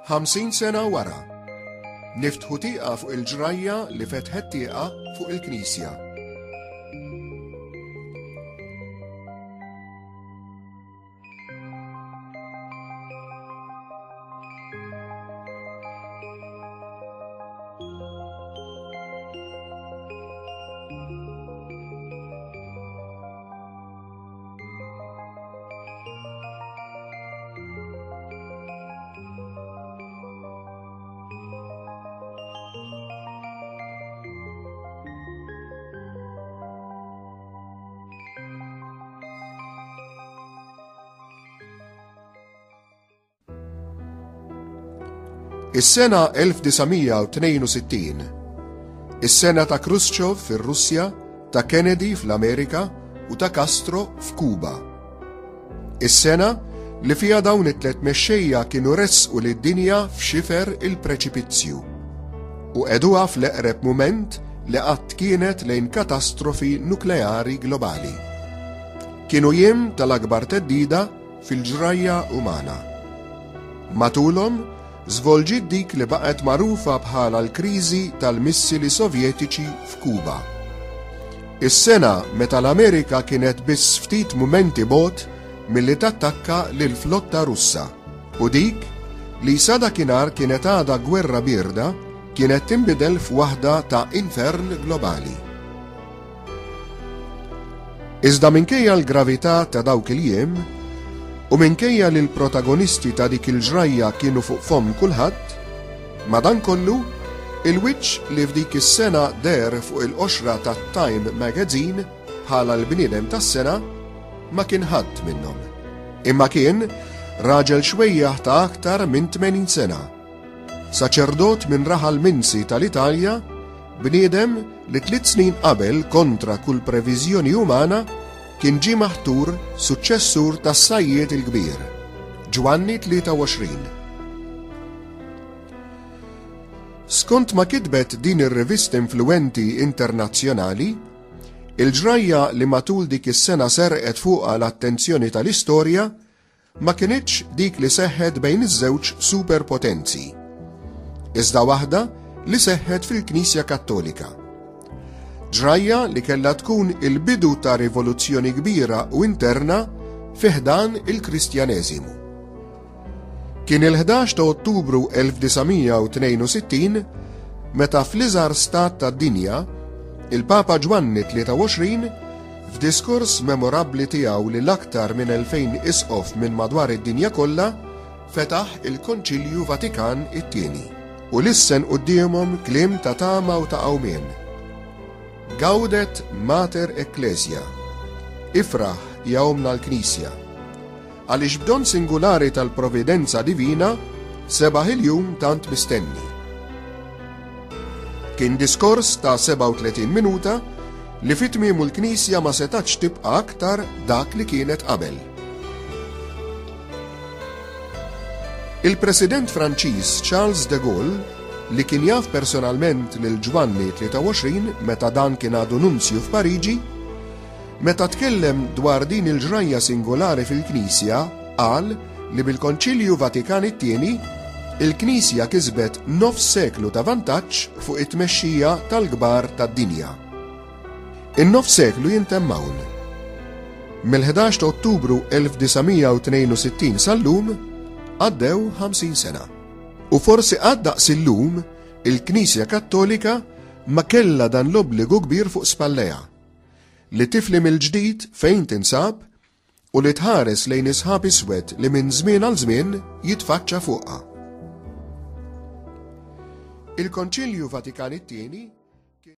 50 sena wara, niftħu tieqa fuq il-ġrajja li fetħet tieqa fuq il-Knisja. Is-sena 1962, is-sena ta' Khrushchev fir-Russja, ta' Kennedy fl-Amerika u ta' Castro f'Kuba. Is-sena li fiha dawn it-tliet mexxejja kienu ressqu lid-dinja f'xifer il-preċipizzju u qegħduha fl-eqreb mument li qatt kienet lejn katastrofi nukleari globali. Kienu jiem tal-akbar teddida fil-ġrajja umana. Matulhom żvolġiet dik li baqgħet magħrufa bħala l-kriżi tal-missili Sovjetiċi f'Kuba. Is-sena meta l-Amerika kienet biss ftit mumenti bogħod milli tattakka lill-flotta Russa u dik li sa dakinhar kienet għadha gwerra bierda kienet tinbidel f'waħda ta' infern globali. Iżda minkejja l-gravità ta' dawk il-jiem u minkejja li l-protagonisti ta' dik il-ġrajja kienu fuq fom kulħadd, madankollu il-wiċċ li f'dik is-sena der fuq il-qoxra ta' Time Magazine bħala l-bniedem tas-sena ma kien ħadd minnhom. Imma kien raġel xwejjaħ ta' aktar minn 80 sena, saċerdot minn Raħal Minsi tal-Italja, bniedem li 3 snin qabel kontra kull previżjoni umana kien ġie maħtur suċċessur tas-Sajjied il-Kbir, Ġwanni 23. Skont ma kitbet din ir-rivista influenti internazzjonali, il-ġrajja li matul dik is-sena serqet fuqha l-attenzjoni tal-istorja ma kienitx dik li seħħet bejn iż-żewġ superpotenzi, iżda waħda li seħħet fil-Knisja Kattolika. Ġrajja li kellha tkun il-bidu ta' rivoluzzjoni kbira u interna fiħdan il-Kristjaneżimu. Kien il-11 ta' Ottubru 1962 meta fl-iżgħar stat tad-dinja il-Papa Ġwanni 23 f'diskors memorabbli tiegħu li l-aktar minn 2000 isqof minn madwar id-dinja kollha fetaħ il-Konċilju Vatikan it-tieni u lissen qudiemhom kliem ta' tama u ta' qawmien. Gaudet Mater Ecclesia, ifraħ jawmna l-Knisja, għaliex b'don singulari tal-providenza divina sebaħ il-jum tant mistenni. Kien diskors ta' 37 minuta li fit-tmiemu l-Knisja ma setax tibqa' aktar dak li kienet qabel. Il-President Franċiż Charles de Gaulle li kien jaf personalment lil Ġwanni 23 meta dan kien għadu nunzju f'Pariġi, meta tkellem dwar din il-ġrajja singolari fil-Knisja, qal li bil-Konċilju Vatikan it-tieni il-Knisja kisbet 9 seklu ta' vantaġġ fuq it-tmexxija tal-kbar tad-dinja. In-9 seklu jintemm hawn. Mill-11 ta' Ottubru 1962 sal-lum għaddew 50 sena. U forsi għaddaqs illum il-Knisja Kattolika ma kellha dan l-obbligu kbir fuq spallejha li tiflim il-ġdid fejn tinsab u li tħares lejn isħab iswed li minn żmien għal żmien jitfaċċa fuqha. Il-Konċilju Vatikan it-tieni